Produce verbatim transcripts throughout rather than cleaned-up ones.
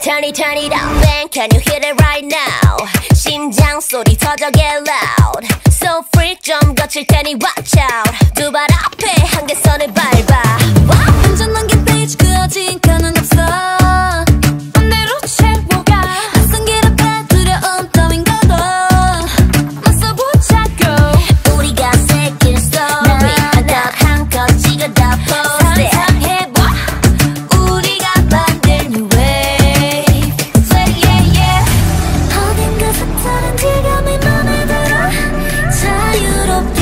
Turn it, turn it up, man, can you hear it right now? 심장 소리 터져 get loud. So freak 좀 거칠 테니 watch out. 두 발 앞에 한계선을 밟아. 완전한 게 페이지 그어진 칸은 없어. 맘대로 채워가. 낯선 길 앞에 두려움 따윈 것도 맞서보자고. 우리가 새길 story 하나 한껏 찍어 다 post it. 상상해봐 우리가 만든 new wave. Yeah, yeah, yeah. 어딘가 색다른 지감이 맘에 들어. 자유롭게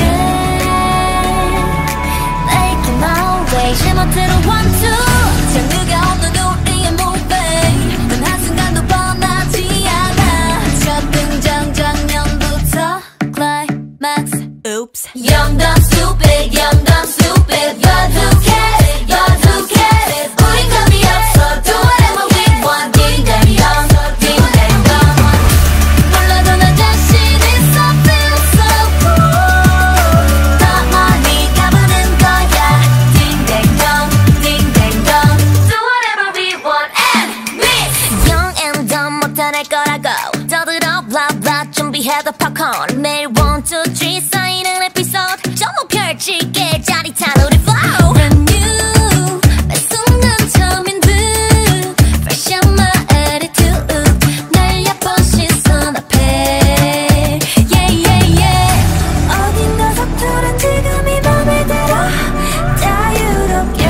Making my way. 제멋대로 one two. 장르가 없는 우리의 movie. 단 한순간도 뻔하지 않아. 첫 등장 장면부터 climax. Oops. Young, dumb, stupid. Young, dumb, stupid. But who cares? But who cares? 우린 감이 없어. Do whatever we want. Ding dang dong, ding dang dong. 몰라도 나 자신 있어. Feel so cool. 더 멀리 가보는 거야. Ding dang dong, ding dang dong. Do whatever we want and miss. Young and dumb 못 다닐 거라고 떠들어 blah blah 준비해도 popcorn. 매일 one two three 쌓이는 에피소드 전부 펼칠게 짜릿한 우리 flow. Brand new. 매 순간 처음인 듯. Fresh on my attitude. 날 예쁜 시선 앞에. Yeah, yeah, yeah. 어딘가 서투른 지금이 맘에 들어. 자유롭게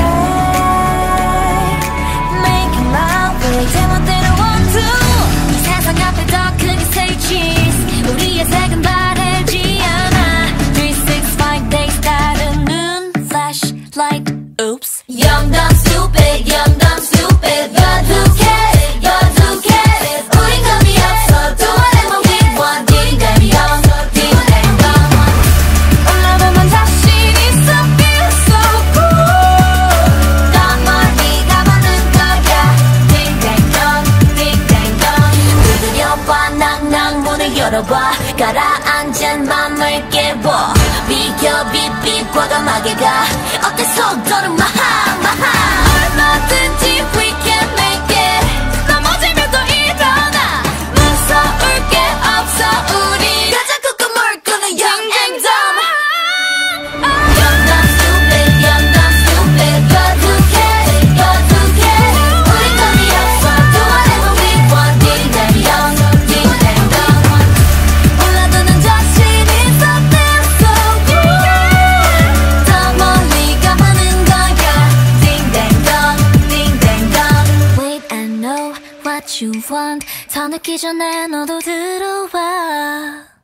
Making my way. 제멋대로 one two. 이 세상 앞에 더 크게 say cheese. 우리의 색은 바래지 않아. three six five days 다루는 flashlight. Oops. Young, dumb, stupid. Young, dumb, stupid. But who cares? But who cares? 우린 감이 없어. Do whatever we want. Ding dang dong, ding dang dong. 올라가면 자신 있어. Feel so cool. 더 멀리 가보는 거야. Ding dang dong, ding dang dong. 두드려봐 낭낭 문을 열어봐. 가라앉은 맘을 깨워. 비켜 빕빕 과감하게 가. 어때 속도는 마하 마하. 얼마든지 we can make it. 넘어지면 또 일어나. 무서울 게 없어 우리. 가자 꾹꾹 물끄는 young and dumb. Young, dumb, stupid. Young, dumb, stupid. But who cares? But who cares? 우린 감이 없어. Do whatever we want. Ding dang dong, ding dang dong. 몰라도 난 자신 있어. Feel so cool. 더 멀리 가보는 거야. Ding dang dong, ding dang dong. Wait, I know what you want. 더 늦기 전에 너도 들어와.